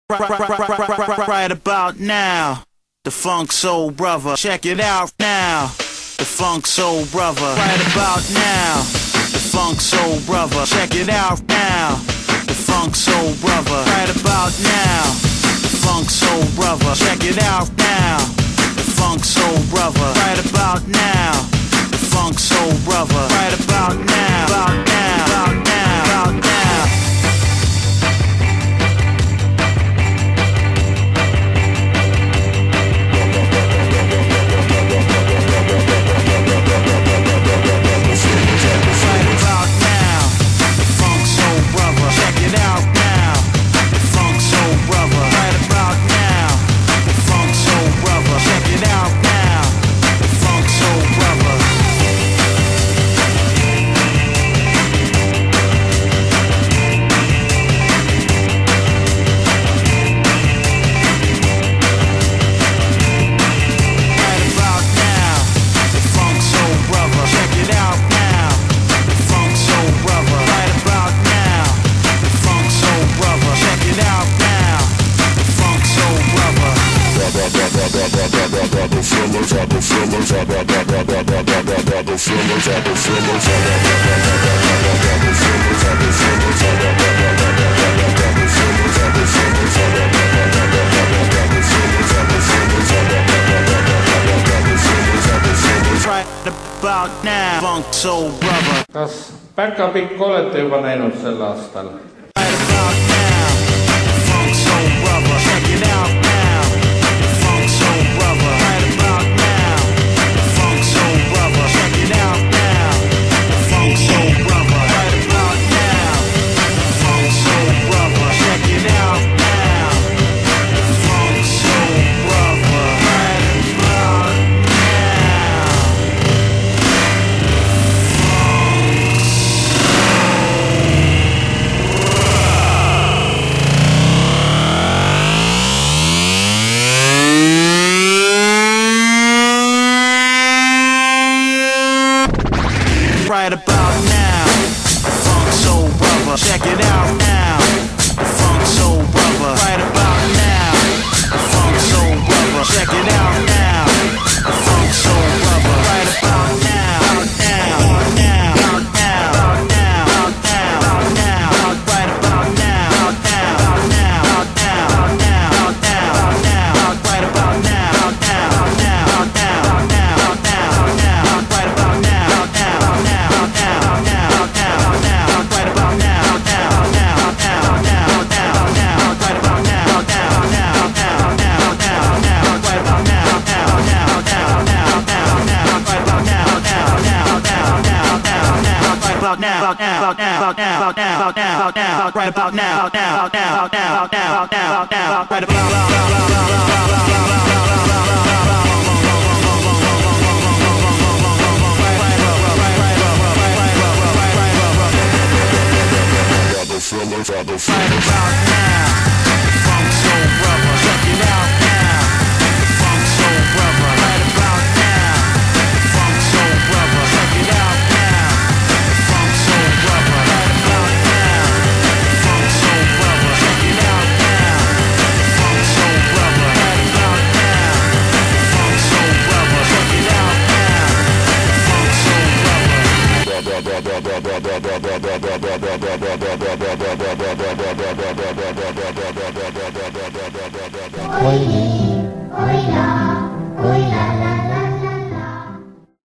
Right about now, the Funk Soul Brother. Check it out now, the Funk Soul Brother. Right about now, the Funk Soul Brother. Check it out now, the Funk Soul Brother. Right about now, the Funk Soul Brother. Check it out now, the Funk Soul Brother. Right about now, the Funk Soul Brother. Right about now, about now, about now, about now. About now, Funk Soul Brother. Kas päkapikku olete juba näinud sel aastal? Right about now, Funk Soul Brother. Check it out now, Funk Soul Brother. Right about now, Funk Soul Brother. Check it out now, Funk Soul Brother. Right about now, Funk Soul Brother. Check it out now, Funk Soul Brother. Right about right about now, the Funk Soul Brother. Check it out now, the Funk Soul Brother. Right about now, the Funk Soul Brother. Check it out now, the Funk Soul Brother. Right about now, out now, out now, out now, out now, out now, out now, out right about now, out now, out now, out now, out now, out now, out now, out right about now, out now, out now, out now, out now, out now, out now, out right about now, out now, out now. Right about now, right about now, Funk Soul Brother. Check it out now, Funk Soul Brother. Right about now, Funk Soul Brother. Check it out now, Funk Soul Brother. Right about now, Funk Soul Brother. Check it out now, Funk Soul Brother. Right about now, Funk Soul Brother. Check it out now, Funk Soul Brother. Why